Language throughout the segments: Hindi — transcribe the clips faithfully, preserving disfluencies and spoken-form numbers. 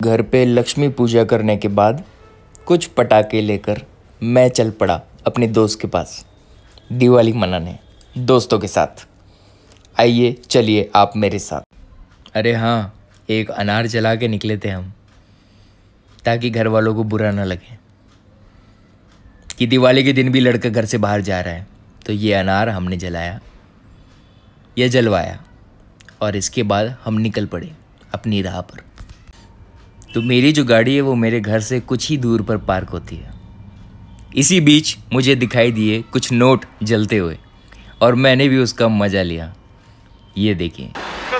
घर पे लक्ष्मी पूजा करने के बाद कुछ पटाखे लेकर मैं चल पड़ा अपने दोस्त के पास दिवाली मनाने दोस्तों के साथ। आइए चलिए आप मेरे साथ। अरे हाँ, एक अनार जला के निकले थे हम, ताकि घर वालों को बुरा ना लगे कि दिवाली के दिन भी लड़का घर से बाहर जा रहा है। तो ये अनार हमने जलाया या जलवाया और इसके बाद हम निकल पड़े अपनी राह पर। तो मेरी जो गाड़ी है वो मेरे घर से कुछ ही दूर पर पार्क होती है। इसी बीच मुझे दिखाई दिए कुछ नोट जलते हुए और मैंने भी उसका मज़ा लिया। ये देखिए,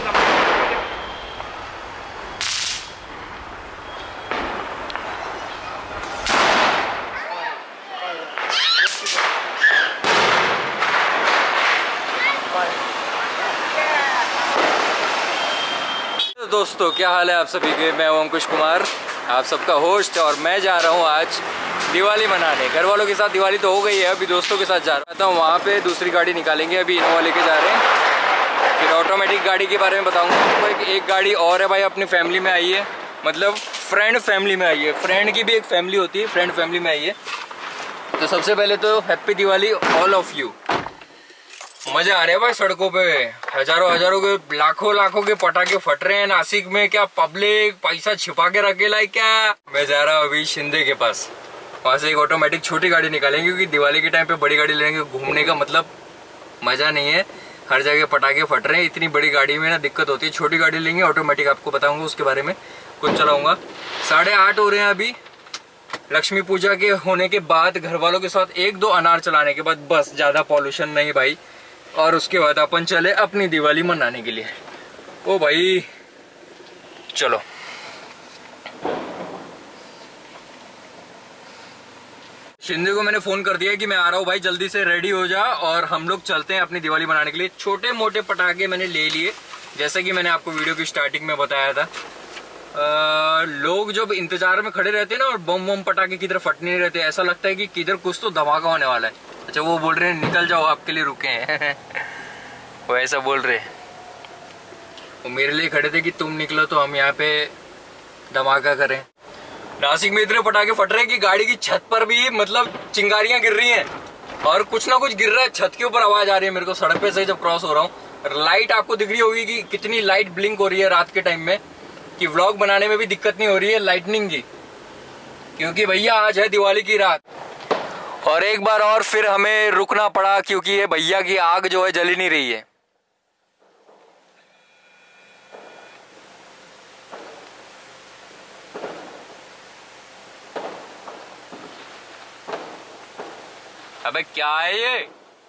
दोस्तों क्या हाल है आप सभी के। मैं हूं अंकुश कुमार, आप सबका होस्ट, और मैं जा रहा हूं आज दिवाली मनाने। घर वालों के साथ दिवाली तो हो गई है, अभी दोस्तों के साथ जा रहा हूं। वहां पे दूसरी गाड़ी निकालेंगे, अभी इनोवा लेके जा रहे हैं। फिर ऑटोमेटिक गाड़ी के बारे में बताऊंगा। एक, एक गाड़ी और है भाई, अपनी फैमिली में आई है, मतलब फ्रेंड फैमिली में आई है। फ्रेंड की भी एक फैमिली होती है, फ्रेंड फैमिली में आई है। तो सबसे पहले तो happy Diwali all of you. मजा आ रहा है भाई, सड़कों पे हजारों हजारों के लाखों लाखों के पटाखे फट रहे हैं नासिक में। क्या पब्लिक पैसा छिपा के रखे लाइक क्या। मैं जा रहा हूँ अभी शिंदे के पास, वहां से एक ऑटोमेटिक छोटी गाड़ी निकालेंगे, क्योंकि दिवाली के टाइम पे बड़ी गाड़ी लेंगे घूमने का मतलब मजा नहीं है। हर जगह पटाखे फट रहे हैं, इतनी बड़ी गाड़ी में ना दिक्कत होती है। छोटी गाड़ी लेंगे ऑटोमेटिक, आपको बताऊंगा उसके बारे में कुछ चलाऊंगा। साढ़े आठ हो रहे हैं अभी। लक्ष्मी पूजा के होने के बाद घर वालों के साथ एक दो अनार चलाने के बाद बस, ज्यादा पॉल्यूशन नहीं भाई। और उसके बाद अपन चले अपनी दिवाली मनाने के लिए। ओ भाई चलो। शिंदे को मैंने फोन कर दिया कि मैं आ रहा हूँ भाई, जल्दी से रेडी हो जा और हम लोग चलते हैं अपनी दिवाली मनाने के लिए। छोटे मोटे पटाखे मैंने ले लिए, जैसे कि मैंने आपको वीडियो की स्टार्टिंग में बताया था। आ, लोग जब इंतजार में खड़े रहते हैं ना और बम बम पटाखे किधर फटने नहीं रहते, ऐसा लगता है कि किधर कुछ तो धमाका होने वाला है। अच्छा, वो बोल रहे हैं निकल जाओ, आपके लिए रुके हैं वो ऐसा बोल रहे हैं। वो मेरे लिए खड़े थे कि तुम निकलो तो हम यहाँ पे धमाका करें। नासिक में इतने पटाखे फट रहे हैं कि गाड़ी की छत पर भी मतलब चिंगारियां गिर रही हैं और कुछ ना कुछ गिर रहा है। छत के ऊपर आवाज आ रही है मेरे को सड़क पे से जब क्रॉस हो रहा हूँ। लाइट आपको दिख रही होगी कि कितनी लाइट ब्लिंक हो रही है रात के टाइम में, कि व्लॉग बनाने में भी दिक्कत नहीं हो रही है लाइटनिंग की, क्योंकि भैया आज है दिवाली की रात। और एक बार और फिर हमें रुकना पड़ा, क्योंकि ये भैया की आग जो है जली नहीं रही है। अबे क्या है ये।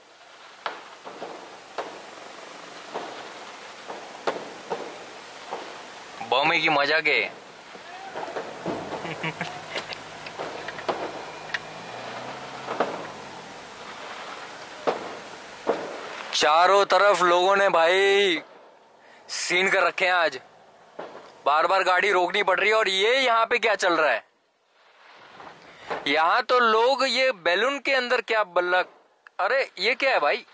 बम की मजाक है। चारों तरफ लोगों ने भाई सीन कर रखे हैं आज, बार बार गाड़ी रोकनी पड़ रही है। और ये यहाँ पे क्या चल रहा है, यहाँ तो लोग ये बैलून के अंदर क्या बल्ला, अरे ये क्या है भाई।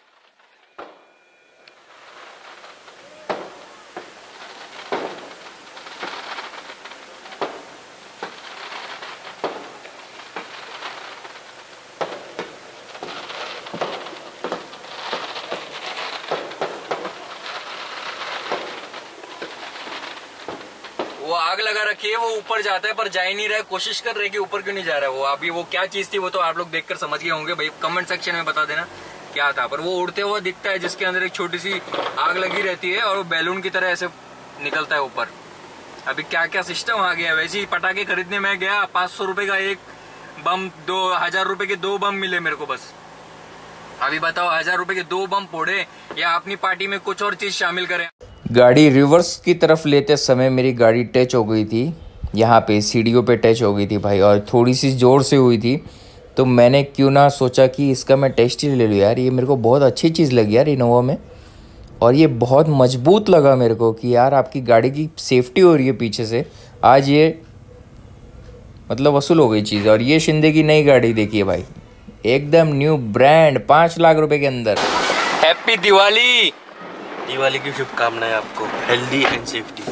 वो आग लगा रखी है, वो ऊपर जाता है पर जा ही नहीं रहा है। कोशिश कर रहे हैं कि ऊपर क्यों नहीं जा रहा है वो। अभी वो क्या चीज थी वो तो आप लोग देखकर समझ गए होंगे भाई, कमेंट सेक्शन में बता देना क्या था। पर वो उड़ते हुआ दिखता है, जिसके अंदर एक छोटी सी आग लगी रहती है और वो बैलून की तरह ऐसे निकलता है ऊपर। अभी क्या क्या सिस्टम आ गया। वैसे ही पटाखे खरीदने में गया, पांच सौ रुपए का एक बम, दो हजार रुपए के दो बम मिले मेरे को बस। अभी बताओ, हजार रुपए के दो बम फोड़े या अपनी पार्टी में कुछ और चीज शामिल करें। गाड़ी रिवर्स की तरफ लेते समय मेरी गाड़ी टच हो गई थी, यहाँ पे सीढ़ियों पे टच हो गई थी भाई, और थोड़ी सी ज़ोर से हुई थी। तो मैंने क्यों ना सोचा कि इसका मैं टेस्ट ही ले लूँ यार। ये मेरे को बहुत अच्छी चीज़ लगी यार इनोवा में, और ये बहुत मजबूत लगा मेरे को कि यार आपकी गाड़ी की सेफ्टी हो रही है पीछे से। आज ये मतलब वसूल हो गई चीज़। और ये शिंदे की नई गाड़ी देखिए भाई, एकदम न्यू ब्रांड, पाँच लाख रुपए के अंदर। हैप्पी दिवाली। दिवाली की शुभकामनाएं आपको, हेल्दी एंड सेफ्टी।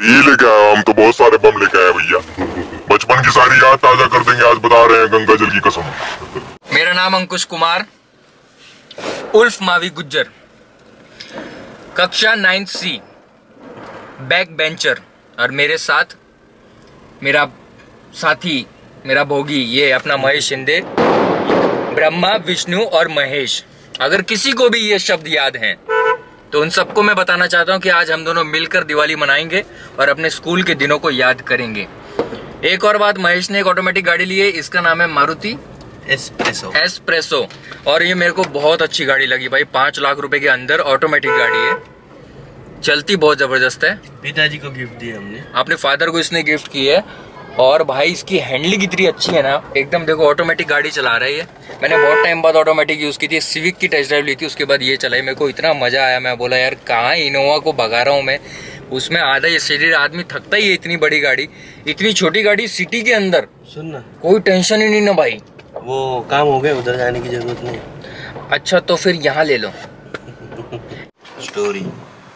ये लेके आया, हम तो बहुत सारे बम लेके आए भैया। बचपन की सारी याद ताजा कर देंगे, आज बता रहे हैं गंगा जल की कसम। मेरा नाम अंकुश कुमार उर्फ मावी गुज्जर, कक्षा नाइन्थ सी, बैक बेंचर, और मेरे साथ मेरा साथी, मेरा भोगी, ये अपना महेश शिंदे, ब्रह्मा, विष्णु और महेश। अगर किसी को भी ये शब्द याद हैं तो उन सबको मैं बताना चाहता हूं कि आज हम दोनों मिलकर दिवाली मनाएंगे और अपने स्कूल के दिनों को याद करेंगे। एक और बात, महेश ने एक ऑटोमेटिक गाड़ी ली है, इसका नाम है मारुति एस्प्रेसो। एस्प्रेसो और ये मेरे को बहुत अच्छी गाड़ी लगी भाई। पांच लाख रुपए के अंदर ऑटोमेटिक गाड़ी है, चलती बहुत जबरदस्त है। पिताजी को गिफ्ट दी हमने, अपने फादर को इसने गिफ्ट की है। और भाई इसकी हैंडलिंग इतनी अच्छी है ना, एकदम देखो ऑटोमेटिक गाड़ी चला रही है। मैंने बहुत टाइम बाद ऑटोमेटिक यूज की थी, सिविक की टेस्ट ड्राइव ली थी, उसके बाद ये चलाई, मेरे को इतना मजा आया। मैं बोला यार कहाँ इनोवा को भगा रहा हूँ मैं, उसमें आधा ये शरीर आदमी थकता ही है। इतनी बड़ी गाड़ी, इतनी छोटी गाड़ी सिटी के अंदर, सुन ना, कोई टेंशन ही नहीं ना भाई। वो काम हो गया, उधर जाने की जरूरत नहीं। अच्छा तो फिर यहाँ ले लो स्टोरी।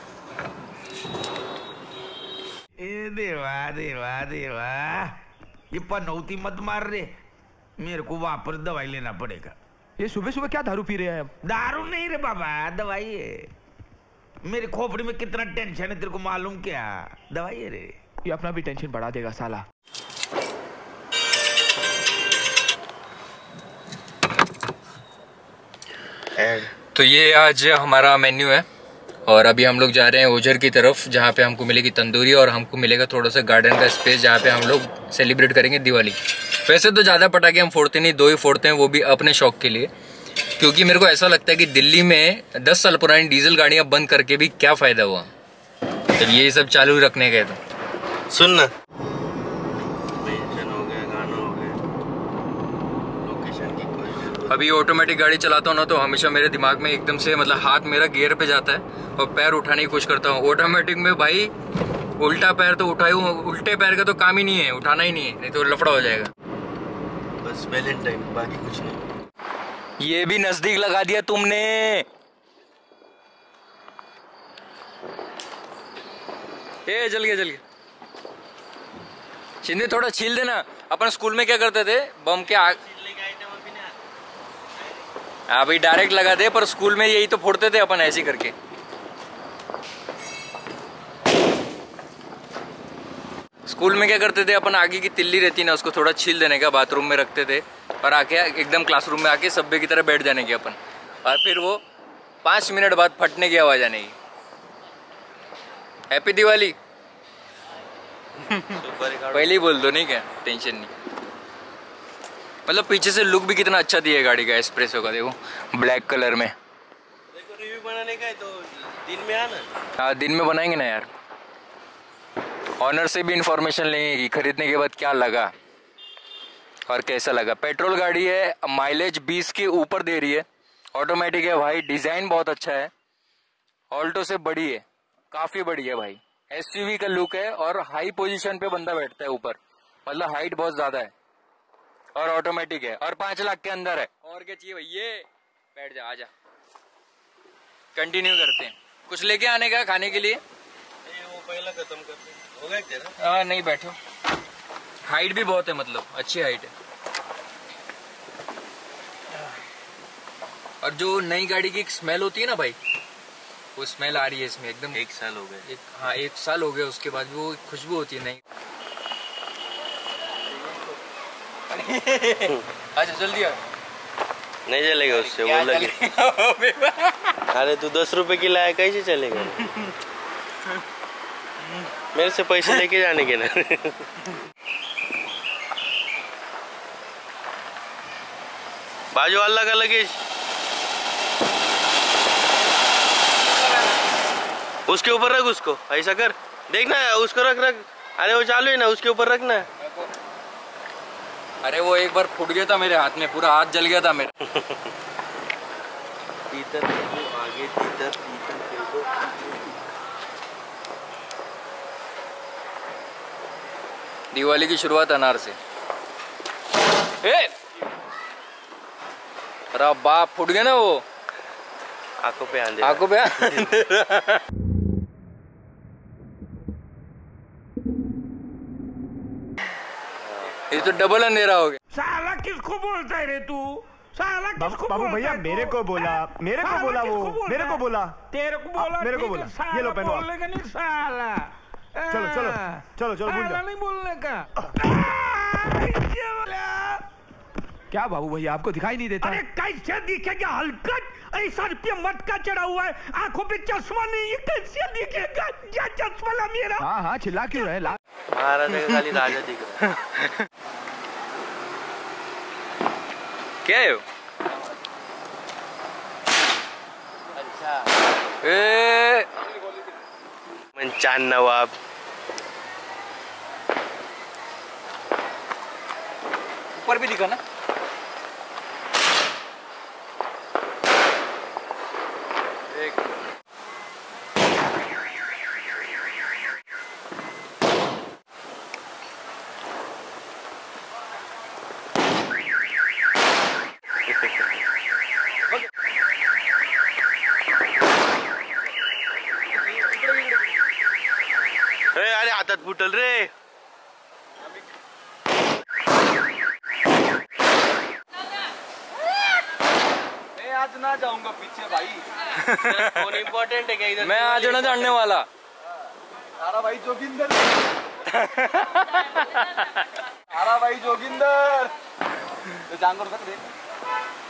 देवा देवा देवा, ये पनौती मत मार रे, मेरे को वापस दवाई लेना पड़ेगा। ये सुबह सुबह क्या दारू पी रहे हैं? दारू नहीं रे बाबा, दवाई है। मेरी खोपड़ी में कितना टेंशन है तेरे को मालूम क्या? दवाई है रे। ये अपना भी टेंशन बढ़ा देगा साला। तो ये आज हमारा मेन्यू है और अभी हम लोग जा रहे हैं ओझर की तरफ, जहाँ पे हमको मिलेगी तंदूरी और हमको मिलेगा थोड़ा सा गार्डन का स्पेस, जहाँ पे हम लोग सेलिब्रेट करेंगे दिवाली। वैसे तो ज़्यादा पटाखे हम फोड़ते नहीं, दो ही फोड़ते हैं, वो भी अपने शौक के लिए, क्योंकि मेरे को ऐसा लगता है कि दिल्ली में दस साल पुरानी डीजल गाड़ियाँ बंद करके भी क्या फ़ायदा हुआ, तो ये सब चालू रखने गए। तो सुन ना, हो गया, गाना हो गया, लोकेशन की कोई अभी ऑटोमेटिक गाड़ी चलाता हूँ ना, तो हमेशा मेरे दिमाग में एकदम से मतलब हाथ मेरा गियर पे जाता है और पैर उठाने की कोशिश करता हूँ। ऑटोमेटिक में भाई उल्टा पैर तो उठाऊँ, उल्टे पैर का तो काम ही नहीं है, उठाना ही नहीं है, नहीं तो लफड़ा हो जाएगा। बस वैलेंटाइन, बाकी कुछ नहीं। ये भी नजदीक लगा दिया तुमने। ए जल गया जल गया। शिंदे थोड़ा छील देना। अपन स्कूल में क्या करते थे, बम के आग अभी डायरेक्ट लगा दे, पर स्कूल में यही तो फोड़ते थे अपन ऐसे करके। स्कूल में क्या करते थे अपन, आगे की तिल्ली रहती ना, उसको थोड़ा छील देने का, बाथरूम में रखते थे और आके एकदम क्लासरूम में आके सब्बे की तरह बैठ जाने की अपन, और फिर वो पाँच मिनट बाद फटने की आवाज आने की। हैप्पी दिवाली पहले ही बोल दो, नहीं क्या टेंशन नहीं। मतलब पीछे से लुक भी कितना अच्छा दिया है गाड़ी का, एस्प्रेसो का, देखो ब्लैक कलर में। देखो रिव्यू बनाने का है तो दिन में आना। हाँ दिन में बनाएंगे ना यार, ऑनर से भी इंफॉर्मेशन लेंगे कि खरीदने के बाद क्या लगा और कैसा लगा। पेट्रोल गाड़ी है, माइलेज बीस के ऊपर दे रही है, ऑटोमेटिक है भाई, डिजाइन बहुत अच्छा है, ऑल्टो से बड़ी है, काफी बड़ी है भाई, एसयूवी का लुक है और हाई पोजीशन पे बंदा बैठता है ऊपर, मतलब हाइट बहुत ज्यादा है और ऑटोमेटिक है और पांच लाख के अंदर है। और क्या चाहिए भैया, बैठ जा, आजा, कंटिन्यू करते हैं। कुछ लेके आने का खाने के लिए? वो पहला खत्म करते हैं, हो गया तेरा? हाँ नहीं बैठो, हाइट भी बहुत है, मतलब अच्छी हाइट है। और जो नई गाड़ी की एक स्मेल होती है ना भाई, वो स्मेल आ रही है इसमें एकदम। एक साल हो गए। एक हाँ एक साल हो गया, उसके बाद वो खुशबू होती है नई। अच्छा जल्दी आ। नहीं चलेगा उससे, वो लगे। अरे तू दस रुपए की लाया, कैसे चलेगा? मेरे से पैसे लेके जाने के ना। बाजू वाला का लगेज उसके ऊपर रख, उसको ऐसा कर, देखना उसको रख रख। अरे वो चालू है ना, उसके ऊपर रखना। अरे वो एक बार फूट गया था मेरे हाथ में, पूरा हाथ जल गया था मेरा। तीतर आगे, तीतर तीतर। दिवाली की शुरुआत अनार से। ए! अरे बाप, फूट गया ना वो, आंखों पे आंधे, आंखों पे। ये तो डबल अंधेरा हो गया। साला किसको बोलता है रे तू? साला किसको बाबू बोलता भैया है तू? मेरे को बोला, मेरे को साला बोला किसको वो, बोलता मेरे है? को बोला। तेरे को बोला, मेरे को ठीक बोला। है, साला ये लो पहनो आप। बोलने का नहीं साला। चलो, चलो, हाँ, चलो, चलो, भूल साला जाओ। नहीं बोलने का। क्या बाबू भैया आपको दिखाई नहीं देता? अरे कैसे दिखेगा हलकट? ऐसा रुपये मटका चढ़ा हुआ है, आंखों पे चश्मा नहीं है, कैसे दिखेगा? क्या चश्मा ला मेरा? हाँ हाँ चिल्ला क्यों रहे? ला महाराजा का खाली राजा दिख रहा है। क्या है वो? ए मनचान नवाब। ऊपर भी दिखा ना। एक ए, अरे हातात फुटल रे। मैं आज ना जाऊंगा पीछे भाई। फोन इम्पोर्टेंट है क्या इधर? मैं आज ना जानने वाला। तारा भाई जोगिंदर। तारा भाई जोगिंदर। तो जांगर तक दे।